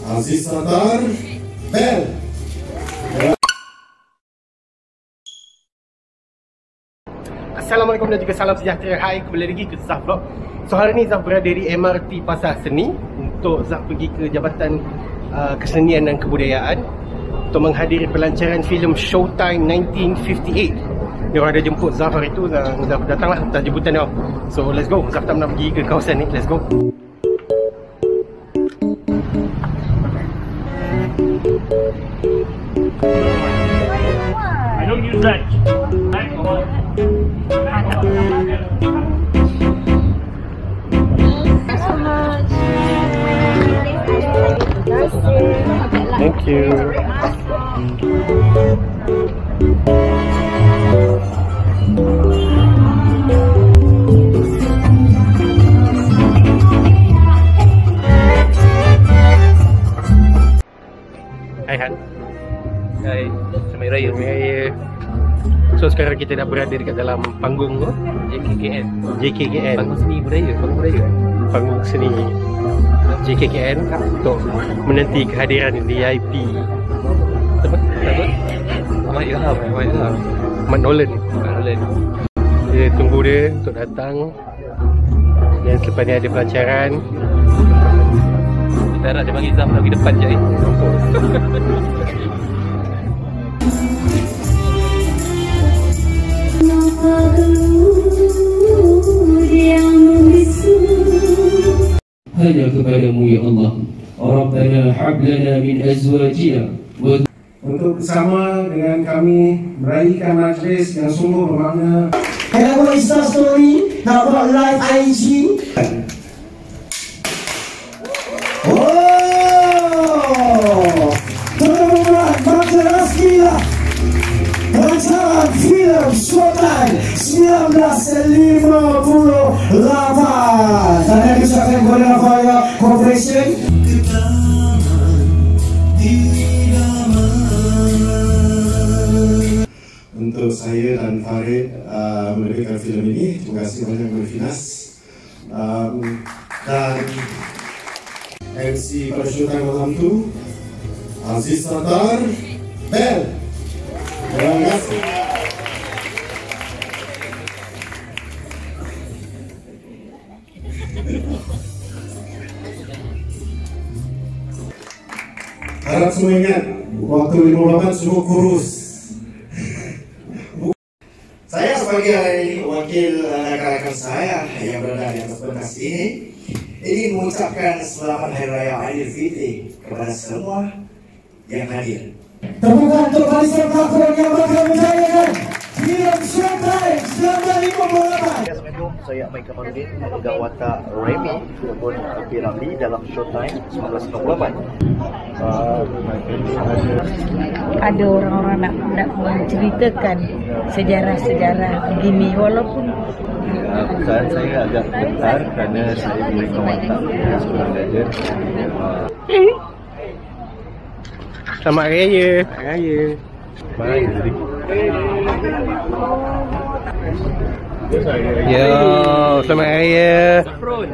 Aziz Satar, Bel. Assalamualaikum dan juga salam sejahtera. Hai, kembali lagi ke Zaf Vlog. So hari ni Zaf berada di MRT Pasar Seni untuk Zaf pergi ke Jabatan Kesenian dan Kebudayaan untuk menghadiri pelancaran filem Showtime 1958. Dia orang ada jemput Zaf hari tu, Zaf datanglah atas jemputan dia. So let's go. Zaf tak pernah pergi ke kawasan ni. Let's go. I don't use that. Thank you. Hai Han. Hai, Selamat Raya. Selamat Raya. So sekarang kita dah berada dekat dalam panggung tu, JKKN. JKKN. Panggung seni budaya, panggung budaya. Panggung seni JKKN untuk menanti kehadiran VIP Apa? Ahmad Ilham. Mat Nolan. Kita tunggu dia untuk datang. Dan selepas ni ada pelancaran. Kita harap dia panggil Zam lagi depan je. Hanya kepadamu ya Allah, Rabbana hablana min azwajina. Untuk bersama dengan kami meraihkan majlis yang sungguh bermakna. Kalau buat Insta story, nak buat live IG. Oh, teman-teman, macam rasmilah pelancaran filem Showtime 1958. Saya ucapkan kepada Rafaya Corporation. Untuk saya dan Farid menerbitkan filem ini, terima kasih banyak kepada Finas dan MC pada Showtime malam tu, Aziz Satar, Bel. Terima kasih. Harap semua ingat, waktu 58 semua kurus. Saya sebagai wakil rakan-rakan saya yang berada di atas pentas ini ingin mengucapkan selamat Hari Raya Aidilfitri kepada semua yang hadir. Tepukan untuk barisan pelakon yang bakal menjayakan filem Showtime 1958. Assalamualaikum, saya Ahmad Kamarudin, memegang watak Remy ataupun P. Ramli dalam Showtime 1958. Ada orang-orang nak menceritakan sejarah-sejarah begini, walaupun Perasaan saya agak gentar kerana saya memegang watak seorang legend. Selamat Raya. Selamat Raya. Baik tadi. Yo, selamat Raya. Saffron.